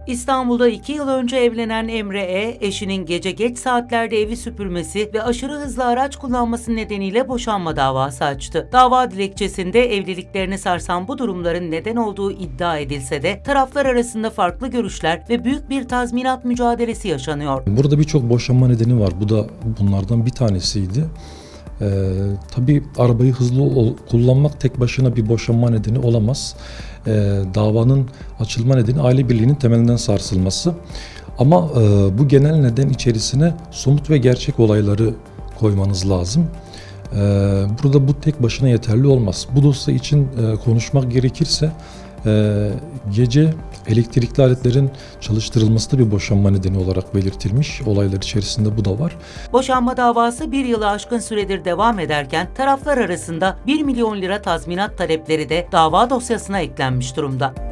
İstanbul'da 2 yıl önce evlenen Emre E, eşinin gece geç saatlerde evi süpürmesi ve aşırı hızlı araç kullanması nedeniyle boşanma davası açtı. Dava dilekçesinde evliliklerini sarsan bu durumların neden olduğu iddia edilse de taraflar arasında farklı görüşler ve büyük bir tazminat mücadelesi yaşanıyor. Burada birçok boşanma nedeni var. Bu da bunlardan bir tanesiydi. Tabii arabayı hızlı kullanmak tek başına bir boşanma nedeni olamaz. Davanın açılma nedeni aile birliğinin temelinden sarsılması. Ama bu genel neden içerisine somut ve gerçek olayları koymanız lazım. Burada bu tek başına yeterli olmaz. Bu dosya için konuşmak gerekirse gece elektrikli aletlerin çalıştırılması da bir boşanma nedeni olarak belirtilmiş. Olaylar içerisinde bu da var. Boşanma davası 1 yılı aşkın süredir devam ederken taraflar arasında 1 milyon lira tazminat talepleri de dava dosyasına eklenmiş durumda.